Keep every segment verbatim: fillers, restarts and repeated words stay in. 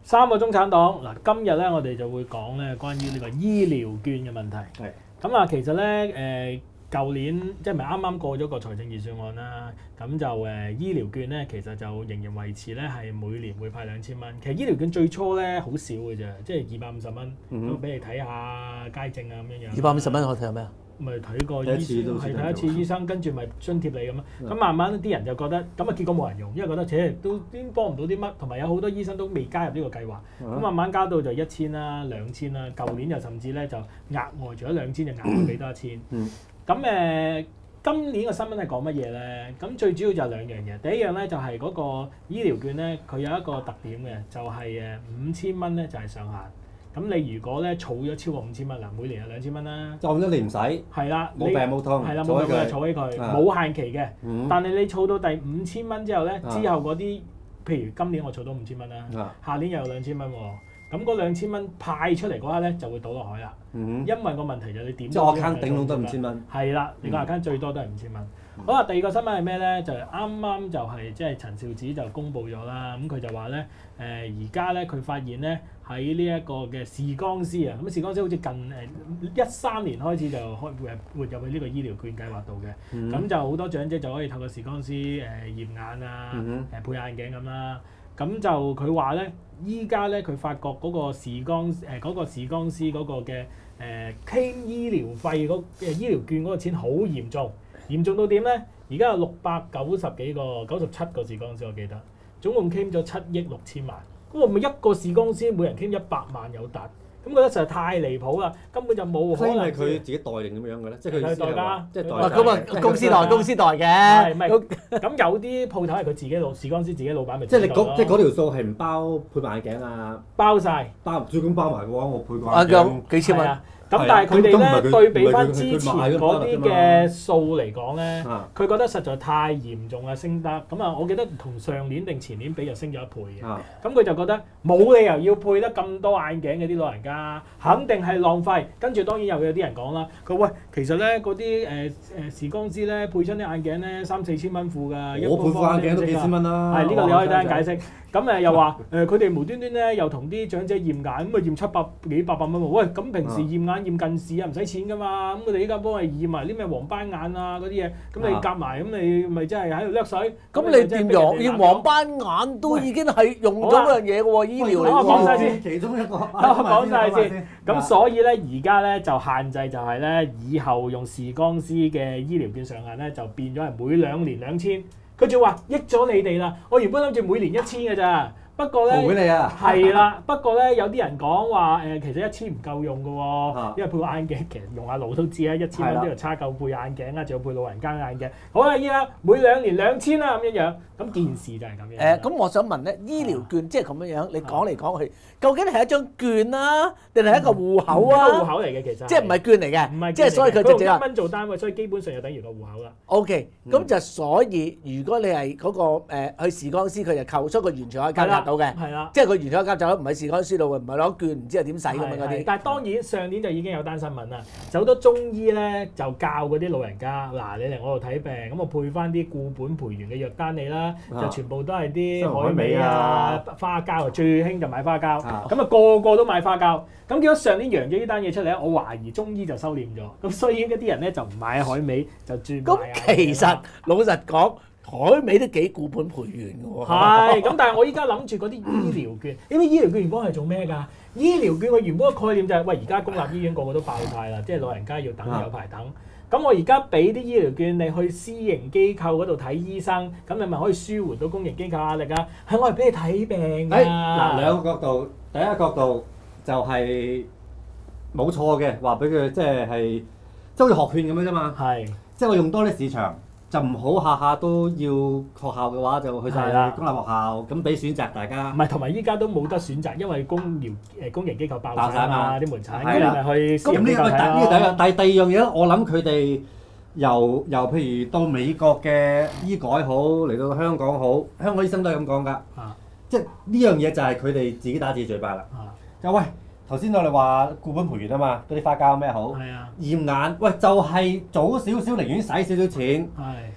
三個中產黨嗱，今日咧我哋就會講咧關於呢個醫療券嘅問題。 係咁啊，其實咧誒，舊、呃、年即係咪啱啱過咗個財政預算案啦？咁就誒、呃、醫療券咧，其實就仍然維持咧係每年會派兩千蚊。其實醫療券最初咧好少嘅啫，即係二百五十蚊，咁俾、嗯、你睇下街症啊咁樣樣。 二百五十蚊我睇下咩啊？ 咪睇個醫生，係睇一次醫生，跟住咪津貼你咁啊。咁慢慢啲人就覺得咁啊，結果冇人用，因為覺得且都都幫唔到啲乜，同埋有好多醫生都未加入呢個計劃。咁、啊、慢慢加到就一千啦、兩千啦，舊年又甚至咧就額外除咗兩千就額外俾多一千。咁誒、呃，今年個新聞係講乜嘢咧？咁最主要就係兩樣嘢。第一樣咧就係嗰個醫療券咧，佢有一個特點嘅，就係誒五千蚊咧就係上限。咁你如果咧儲咗超過五千蚊啦，每年係兩千蚊啦， 就咗你唔使， 係啦， 冇病冇痛， 係啦，冇病就儲起佢，冇限期嘅。 嗯、 但係你儲到第五千蚊之後咧，之後嗰啲，譬如今年我儲到五千蚊啦， 啊、 下年又有兩千蚊喎，咁嗰兩千蚊派出嚟嗰刻咧就會倒落海啦。嗯、因為個問題就係你點？ 即係我 account 頂籠都五千蚊。 係啦，你個 account 最多都係五千蚊。嗯、好啦，第二個新聞係咩咧？就係啱啱就係即係陳肇始就公佈咗啦。咁佢就話咧，誒而家咧佢發現咧。喺呢一個嘅視光師啊，咁視光師好似近誒一三年開始就開活活入去呢個醫療券計劃度嘅，咁、嗯、就好多長者就可以透過視光師誒、呃、驗眼啊，誒、嗯、配眼鏡咁啦。咁就佢話咧，依家咧佢發覺嗰個視光誒嗰、呃那個視光師嗰個嘅誒 claim 醫療費嗰誒醫療券嗰個錢好嚴重，嚴重到點咧？而家有六百九十幾個、九十七個視光師我記得，總共 claim 咗七億六千萬。咁我咪一個視光師每人傾一百萬有達，咁覺得實在太離譜啦，根本就冇可能。 係佢自己代定咁樣嘅咧？即係佢代㗎， 即係代。 咁啊，公司代公司代嘅。係咪？咁有啲鋪頭係佢自己老視光師自己老闆咪。 即係你嗰即係嗰條數係唔包配埋眼鏡啊？ 包晒， 包最咁包埋嘅話，我配個眼鏡幾千蚊。 咁但係佢哋咧對比翻之前嗰啲嘅數嚟講咧，佢覺得實在太嚴重啦，升得咁啊！我記得同上年定前年比就升咗一倍嘅。咁佢就覺得冇理由要配得咁多眼鏡嘅啲老人家，肯定係浪費。跟住當然又有啲人講啦，佢喂其實咧嗰啲誒誒視光師咧配親啲眼鏡咧三四千蚊副㗎， 我配副眼鏡都幾千蚊啦。 係呢個你可以等陣解釋。咁誒又話誒佢哋無端端咧又同啲長者驗眼，咁啊驗七百幾八百蚊喎。喂，咁平時驗眼驗近視啊唔使錢㗎嘛，咁佢哋依家幫佢驗埋啲咩黃斑眼啊嗰啲嘢，咁你夾埋咁你咪真係喺度掠水。 咁你驗黃驗黃斑眼都已經係用咗嗰樣嘢嘅喎，醫療嚟㗎。 講曬先， 其中一個。 講曬先。咁所以咧而家咧就限制就係咧以後用視光師嘅醫療券上限咧就變咗係每兩年兩千。佢就話益咗你哋啦，我原本諗住每年一千嘅咋，不過咧， 俾你啊， 係啦，不過咧有啲人講話誒，其實一千唔夠用嘅喎，啊、因為配個眼鏡其實用下腦都知啦，一千蚊都要差夠配眼鏡啦，仲要配老人家眼鏡。好啦，依家每兩年兩千啦咁樣樣，咁件事就係咁樣。 誒，咁我想問咧，醫療券即係咁樣樣，你講嚟講去，究竟係一張券啊，定係一個戶口啊？ 一個戶口嚟嘅其實， 即係唔係券嚟嘅， 唔係， 即係所以佢就一蚊做單位，所以基本上就等於個戶口啦。 OK，咁就所以如果你係嗰個誒去視光師，佢就扣出佢完全可以交納到嘅。係啦，即係佢完全可以交就唔喺視光師度，唔係攞券，唔知係點使咁樣嗰啲。 但係當然上年就已經有單新聞啦，就好多中醫咧就教嗰啲老人家，嗱你嚟我度睇病，咁我配翻啲固本培元嘅藥單你啦，就全部都係啲海味啊、花膠啊，最興就買花膠，咁啊個個都買花膠。咁結果上年揚咗呢單嘢出嚟咧，我懷疑中醫就收斂咗，咁所以嗰啲人咧就唔買海味，就轉買啊。 咁其實老實講，海味都幾固本培元嘅喎。 係，咁但係我依家諗住嗰啲醫療券，因為醫療券原本係做咩㗎？醫療券佢原本個概念就係、是，喂而家公立醫院個個都爆晒啦，即係老人家要等有排等。咁我而家俾啲醫療券你去私營機構嗰度睇醫生，咁你咪可以舒緩到公營機構壓力啊？係我係俾你睇病㗎。 嗱兩個角度，第一個角度就係冇錯嘅，話俾佢即係係即係好似學券咁樣啫嘛。係，即係我用多啲市場。就唔好下下都要學校嘅話，就去晒公立學校，咁俾選擇大家。 唔係，同埋依家都冇得選擇，因為公營誒公營機構爆曬嘛啲門診，咁你咪去私營機構睇咯。 呢個第一樣，但係第二樣嘢咧，我諗佢哋由由譬如到美國嘅醫改好，嚟到香港好，香港醫生都係咁講㗎。啊，即係呢樣嘢就係佢哋自己打自己嘴巴啦。啊，就喂。頭先我哋話固本培元啊嘛，嗰啲花膠咩好？係啊。驗眼，喂就係、是、早少少，寧願使少少錢。係。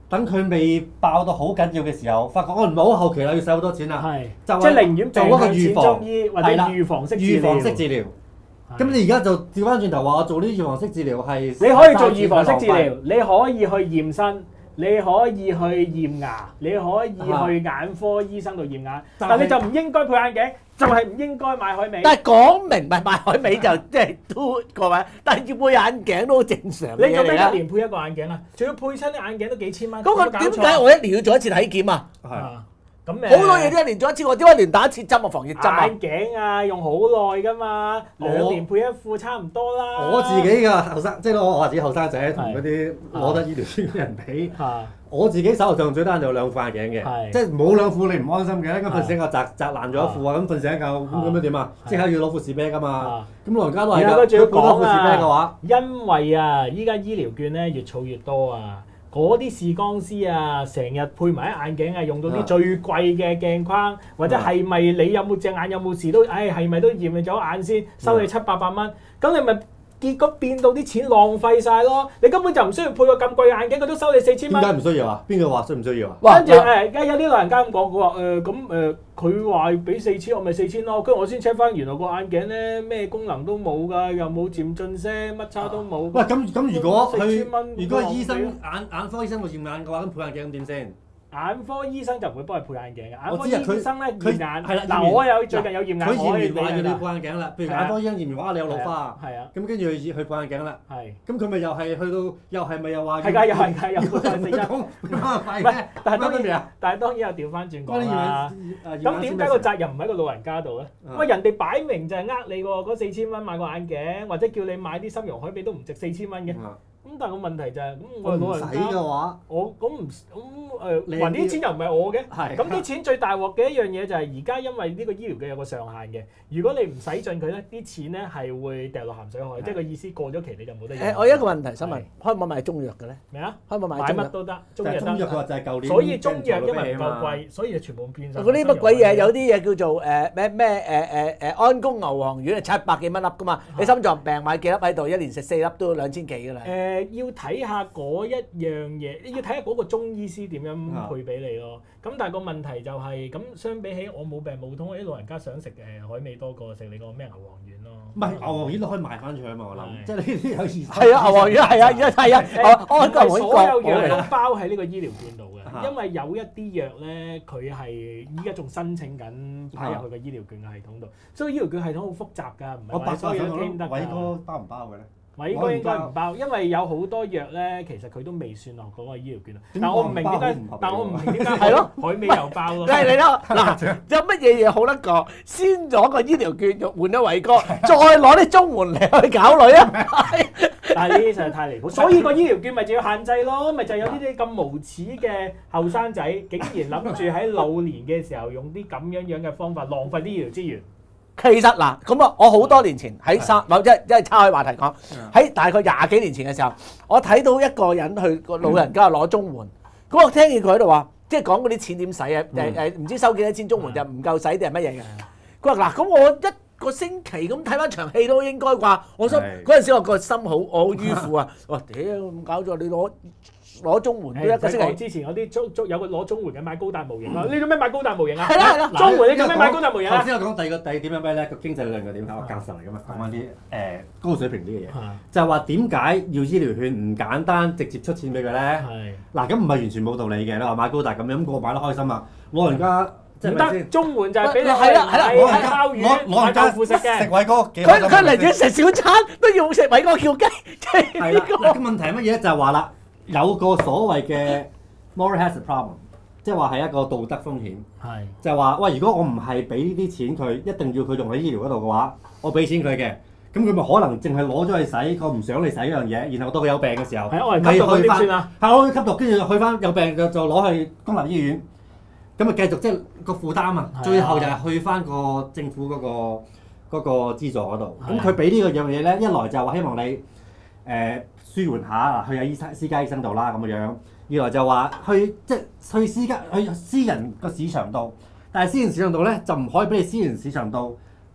等佢未爆到好緊要嘅時候，發覺我唔係好後期啦，要使好多錢啦， 係就即係寧願做嗰個預防中醫或者預防式治療。 預防式治療。咁你而家就調翻轉頭話我做呢啲預防式治療係， 你可以做預防式治療，你可以去驗身，你可以去驗牙，你可以去眼科醫生度驗眼，但你就唔應該配眼鏡，就係唔應該買海味。 但係講明唔係買海味就即係都各位，但係要配眼鏡都好正常嘅嘢嚟啦。 你做咩一年配一個眼鏡啊？仲要配親啲眼鏡都幾千蚊。 嗰個點解我一年要做一次體檢啊？ 係啊。 咁好多嘢都一年做一次，我點解一年打一次針啊？防疫針啊？ 眼鏡啊，用好耐㗎嘛，兩年配一副差唔多啦。 我自己嘅後生，即係我我自己後生仔同嗰啲攞得醫療券嘅人比，我自己手頭上最單就有兩副眼鏡嘅，即係冇兩副你唔安心嘅。咁瞓醒覺砸砸爛咗一副啊，咁瞓醒覺咁咁樣點啊？即刻要攞副士啤㗎嘛。咁老人家都係㗎，佢補多副士啤嘅話， 因為啊，依家醫療券咧越儲越多啊。嗰啲視光師啊，成日配埋啲眼鏡啊，用到啲最貴嘅鏡框，或者係咪你有冇隻眼有冇事都，唉係咪都驗你咗眼先，收你七八百蚊，咁你咪結果變到啲錢浪費晒咯。你根本就唔需要配個咁貴嘅眼鏡，佢都收你四千蚊。 點解唔需要啊？邊個話需唔需要啊？ 跟住誒，而家有啲老人家咁講，佢話誒咁誒，佢話俾四千，我咪四千咯。跟住我先 check 翻，原來個眼鏡咧咩功能都冇㗎，又冇漸進聲，乜叉都冇。 喂，咁咁如果佢如果醫生眼眼科醫生會驗眼嘅話，咁配眼鏡咁點先？ 眼科醫生就唔會幫佢配眼鏡嘅，眼科醫生咧驗眼。 係啦， 嗱我有最近有驗眼， 佢驗我完話要你配眼鏡啦。譬如眼科醫生驗完話你有老花， 係啊， 咁跟住去去配眼鏡啦。係。咁佢咪又係去到又係咪又話？ 係㗎，又係㗎，又配眼鏡。 唔係， 但係當然，但係當然又調翻轉講啦。咁點解個責任唔喺個老人家度咧？喂，人哋擺明就係呃你喎，嗰四千蚊買個眼鏡，或者叫你買啲參茸海味都唔值四千蚊嘅。咁但係個問題就係，咁我老人家嘅話，我咁唔咁誒還啲錢又唔係我嘅，咁啲錢最大鑊嘅一樣嘢就係而家因為呢個醫療嘅有個上限嘅，如果你唔使盡佢咧，啲錢咧係會掉落鹹水海，即係個意思過咗期你就冇得用。 誒，我有一個問題想問，可唔可以買中藥嘅咧？ 咩啊？ 可唔可以買買乜都得，中藥得。 中藥佢話就係舊年， 所以中藥因為唔夠貴，所以就全部變晒。 嗰啲乜鬼嘢？有啲嘢叫做誒咩咩誒誒誒安宮牛黃丸係七百幾蚊粒噶嘛？你心臟病買幾粒喺度，一年食四粒都兩千幾㗎啦。 誒，要睇下嗰一樣嘢，你要睇下嗰個中醫師點樣配俾你咯。咁但係個問題就係，咁相比起我冇病冇痛，啲老人家想食誒海味多過食你個咩牛黃丸咯。 唔係牛黃丸都可以賣翻出去啊嘛，我諗。即係呢啲有意思。 係啊，牛黃丸係啊，而家係啊，安宮牛黃所有藥都包喺呢個醫療券度嘅，因為有一啲藥咧，佢係依家仲申請緊擺入去個醫療券嘅系統度，所以醫療券系統好複雜㗎，唔係話所有都傾得㗎。 偉哥包唔包嘅咧？ 偉哥應該唔包，因為有好多藥咧，其實佢都未算落嗰個醫療券啊。但我唔明點解，但我唔明點解係咯，海味又包咯。 係你咯，嗱，有乜嘢嘢好得過？先攞個醫療券換咗偉哥，再攞啲綜援嚟去搞女啊！ 但係呢啲實在太離譜，所以個醫療券咪就要限制咯，咪就有呢啲咁無恥嘅後生仔，竟然諗住喺老年嘅時候用啲咁樣樣嘅方法浪費啲醫療資源。 其實嗱，咁啊，我好多年前喺三，某即係即係岔開話題講，喺大概廿幾年前嘅時候，我睇到一個人去個老人家攞綜援，咁我聽見佢喺度話，即係講嗰啲錢點使啊？誒誒，唔知收幾多錢綜援就唔夠使定係乜嘢嘅？佢話嗱，咁我一個星期咁睇翻場戲都應該啩？我想嗰陣時我個心好，我好迂腐啊！我話屌咁搞咗，你攞攞綜援都一個星期。 之前有啲綜綜有個攞綜援嘅買高達模型啊！你做咩買高達模型啊？ 係啦係啦， 綜援你做咩買高達模型啊？ 頭先我講第二個第二點係咩咧？個經濟論嘅點睇？我教授嚟噶嘛，講翻啲誒高水平啲嘅嘢，就係話點解要醫療券唔簡單直接出錢俾佢咧？嗱，咁唔係完全冇道理嘅。你話買高達咁樣，咁我買得開心啊！老人家。唔得，綜援就係俾你係啦係啦，買鮑魚、買豆腐食嘅。食偉哥幾佢佢寧願食小餐都要食偉哥叫雞，即係呢個。 咁問題係乜嘢咧？就係話啦，有個所謂嘅 moral hazard problem，即係話係一個道德風險。係。就係話喂，如果我唔係俾呢啲錢佢，一定要佢用喺醫療嗰度嘅話，我俾錢佢嘅，咁佢咪可能淨係攞咗去使，佢唔想你使嗰樣嘢，然後到佢有病嘅時候， 係吸毒點算啊？ 係我吸毒，跟住去翻有病就就攞去公立醫院。咁啊，繼續即係個負擔啊，最後就係去翻個政府嗰個嗰個資助嗰度。咁佢俾呢個樣嘢咧，一來就話希望你誒、呃、舒緩下，去下醫生私家醫生度啦咁嘅樣；二來就話去即係去私家去私人個市場度，但係私人市場度咧就唔可以俾你私人市場度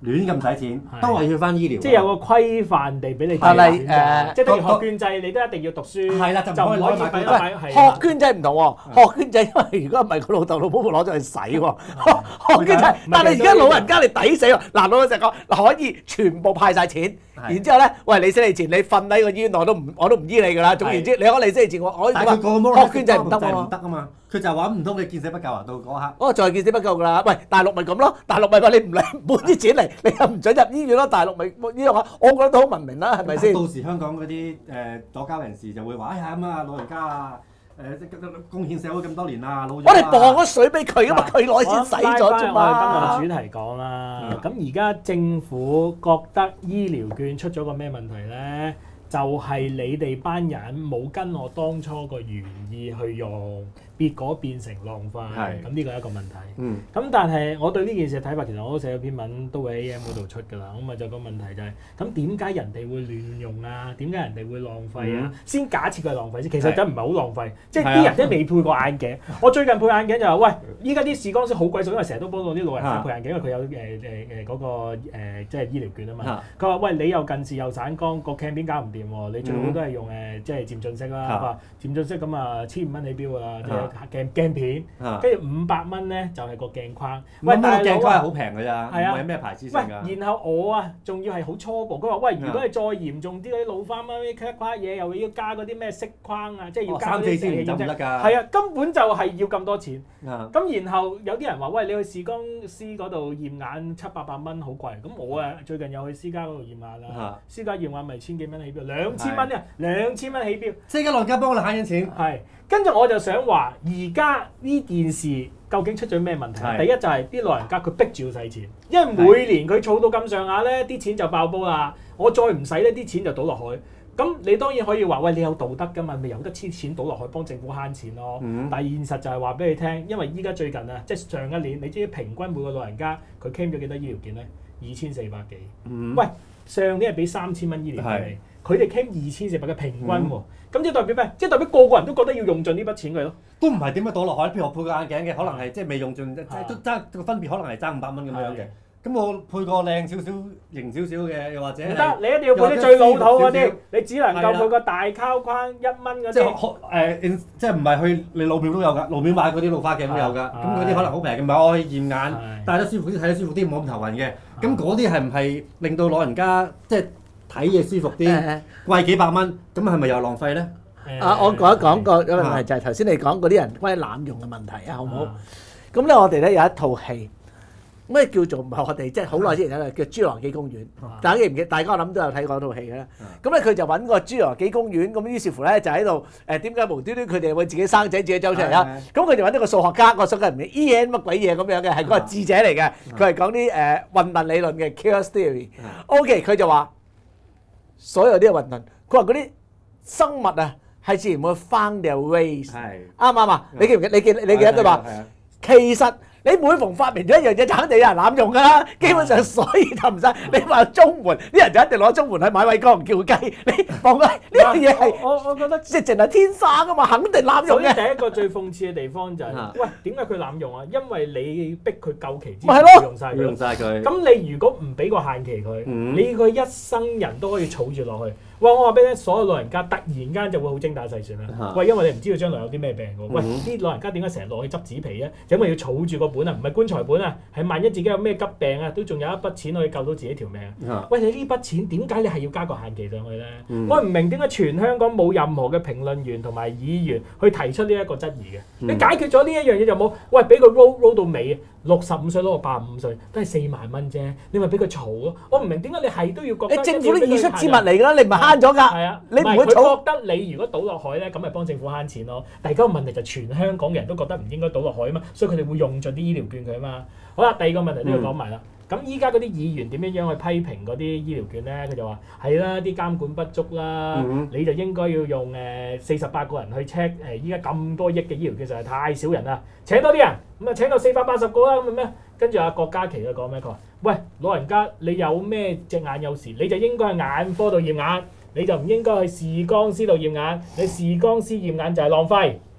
亂咁使錢，都係要翻醫療。 即係有個規範地俾你。 但係誒， 即係等於學券制，你都一定要讀書。 係啦，就唔可以攞去買。 喂，學捐制唔同喎，學捐制因為如果唔係個老豆老母會攞咗去使喎。學捐制，但係而家老人家你抵死喎。嗱，老實講，可以全部派晒錢，然之後咧，喂，你死你錢，你瞓喺個醫院我都唔我都唔醫你㗎啦。總言之，你講你死你錢，我我但係佢個個學捐制唔得喎， 唔得啊嘛。佢就話唔通你見死不救啊？到嗰刻。 哦，再見死不救㗎啦。喂，大陸咪咁咯，大陸咪話你唔嚟唔搬啲錢嚟，你又唔準入醫院咯。大陸咪呢樣啊，我覺得都好文明啦，係咪先？ 到時香港嗰啲誒左膠人士就會話：哎呀咁啊，老人家啊，誒貢獻社會咁多年啦，老咗。 我哋磅咗水俾佢㗎嘛，佢攞錢使咗啫嘛。 我今日主題講啦，咁而家政府覺得醫療券出咗個咩問題咧？就係你哋班人冇跟我當初個原意去用，結果變成浪費，咁呢個係一個問題。 嗯。 咁但係我對呢件事嘅睇法，其實我都寫咗篇文，都會喺 A M 嗰度出㗎啦。咁啊就個問題就係、是，咁點解人哋會亂用啊？點解人哋會浪費啊？嗯、先假設佢係浪費先，其實真唔係好浪費。即係啲人都未配過眼鏡。我最近配眼鏡就話：喂，依家啲視光師好貴數，因為成日都幫到啲老人家配眼鏡，因為佢有誒誒誒嗰個、呃、即係醫療券啊嘛。佢話：喂，你又近視又散光，個鏡片搞唔掂喎，你最好都係用誒即係漸進式啦。佢話漸進式咁啊，千五蚊起標㗎啦，即係鏡鏡片，跟住五百蚊咧就係個鏡框。 喂，但係鏡框係好平㗎咋，唔係咩牌子先㗎。 喂，然後我啊，仲要係好初步。佢話：喂，如果係再嚴重啲嗰啲老花貓啲卡框嘢，又要加嗰啲咩色框啊，即係要加嗰啲嘢嘅啫。係啊，根本就係要咁多錢。咁然後有啲人話：喂，你去視光師嗰度驗眼七八百蚊好貴。咁我啊最近又去私家嗰度驗眼啦，私家驗眼咪千幾蚊起標，兩千蚊啊，兩千蚊起標。 私家老人家幫我哋慳緊錢。 係，跟住我就想話，而家呢件事究竟出咗咩問題？第一就係啲老人家佢逼住要使錢，因為每年佢儲到咁上下咧，啲錢就爆煲啦。我再唔使咧，啲錢就倒落去。咁你當然可以話：喂，你有道德㗎嘛？咪由得黐錢倒落去幫政府慳錢咯。嗯、但係現實就係話俾你聽，因為依家最近啊，即係上一年，你知平均每個老人家佢 claim 咗幾多醫療券咧？二千四百幾。嗯、喂，上年係俾三千蚊醫療券你。佢哋 claim 二千四百嘅平均喎，咁即係代表咩？即係代表個個人都覺得要用盡呢筆錢佢咯。 都唔係點樣倒落海，譬如我配個眼鏡嘅，可能係即係未用盡，即係都爭個分別，可能係爭五百蚊咁樣嘅。咁我配個靚少少、型少少嘅，又或者唔得，你一定要配啲最老土嗰啲，你只能夠配個大膠框一蚊嗰啲。 即係誒，即係唔係去你路邊都有㗎，路邊買嗰啲老花鏡都有㗎。咁嗰啲可能好平嘅，唔係我去驗眼，戴得舒服啲，睇得舒服啲，冇咁頭暈嘅。咁嗰啲係唔係令到老人家即係睇嘢舒服啲，貴幾百蚊，咁係咪又浪費咧？ 啊，我講一講個問題就係頭先你講嗰啲人關於濫用嘅問題啊，好唔好？咁咧我哋咧有一套戲，咩叫做唔係我哋即係好耐之前有叫《侏羅紀公園》，大家記唔記？大家我諗都有睇過套戲嘅啦。咁咧佢就揾個侏羅紀公園，咁於是乎咧就喺度誒點解無端端佢哋會自己生仔自己走出嚟啦？咁佢就揾到個數學家，個數學家唔知 E N 乜鬼嘢咁樣嘅，係個智者嚟嘅，佢係講啲誒混沌理論嘅 chaos theory。OK， 佢就話。所有啲混沌，佢話嗰啲生物啊係自然會 find their ways，啱唔啱啊？你記唔記？你記你記得佢話，其實你每逢發明咗一樣嘢，就肯定有人濫用㗎啦。基本上所以就唔使你話綜援，啲人就一定攞綜援去買偉哥叫雞。你講緊呢樣嘢係我我覺得即係淨係天生㗎嘛，肯定濫用嘅。 所以第一個最諷刺嘅地方就係，喂，點解佢濫用啊？因為你逼佢夠期之前用曬佢， 用曬佢。 咁你如果唔俾個限期佢，你佢一生人都可以儲住落去。哇！我話俾你聽，所有老人家突然間就會好精打細算啦。喂，因為你唔知道將來有啲咩病㗎。喂，啲老人家點解成日落去執紙皮啊？就因為要儲住個本啊，唔係棺材本啊，係萬一自己有咩急病啊，都仲有一筆錢可以救到自己條命。喂，你呢筆錢點解你係要加個限期上去咧？我唔明點解全香港冇任何嘅評論員同埋議員去提出呢一個質疑嘅。你解決咗呢一樣嘢就冇。喂，俾佢 roll roll 到尾，六十五歲攞到八十五歲，都係四萬蚊啫。你咪俾佢儲咯。我唔明點解你係都要覺得你政府都已出之物嚟㗎啦，你唔係慳咗㗎。 係啊， 你唔會佢覺得你如果倒落海咧，咁咪幫政府慳錢咯。但係嗰個問題就全香港人都覺得唔應該倒落海啊嘛，所以佢哋會用盡啲醫療券佢啊嘛。好啦，第二個問題都要講埋啦。咁依家嗰啲議員點樣樣去批評嗰啲醫療券咧？佢就話係啦，啲監管不足啦，嗯、你就應該要用誒四十八個人去 check 誒依家咁多億嘅醫療券實在太少人啦，請多啲人，咁啊請到四百八十個啦，咁啊咩？跟住阿郭家麒就講咩？佢話：喂，老人家你有咩隻眼有事，你就應該喺眼科度驗眼。你就唔應該去視光師度驗眼，你視光師驗眼就係浪費。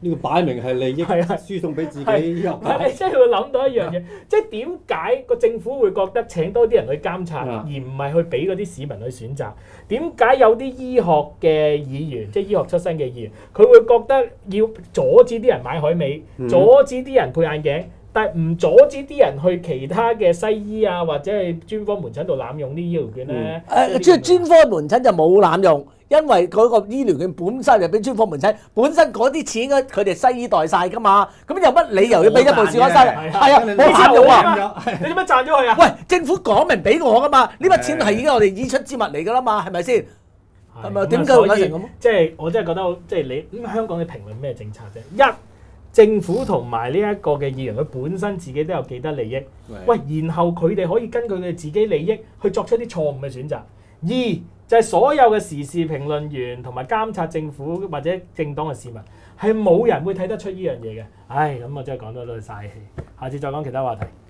呢個擺明係利益係啊輸送俾自己係醫學但係你真係會諗到一樣嘢，即係點解個政府會覺得請多啲人去監察， 啊而唔係去俾嗰啲市民去選擇？點解有啲醫學嘅議員，即係醫學出身嘅議員，佢會覺得要阻止啲人買海味， 嗯阻止啲人配眼鏡？但係唔阻止啲人去其他嘅西醫啊，或者係專科門診度濫用啲醫療券咧？ 誒，即係專科門診就冇濫用，因為嗰個醫療券本身就俾專科門診，本身嗰啲錢佢哋西醫代晒㗎嘛，咁有乜理由要俾一部視光西？係啊，冇濫用啊！ 你點解賺咗佢啊？ 喂，政府講明俾我㗎嘛，呢筆錢係已經我哋已出之物嚟㗎啦嘛，係咪先？係咪點解會搞成咁？ 即係我真係覺得，即係你咁香港你評論咩政策啫？一政府同埋呢一個嘅議員，佢本身自己都有既得利益。喂，然後佢哋可以根據佢哋自己利益去作出啲錯誤嘅選擇。二就係、是、所有嘅時事評論員同埋監察政府或者政黨嘅市民，係冇人會睇得出呢樣嘢嘅。唉，咁我真係講得都嘥氣。下次再講其他話題。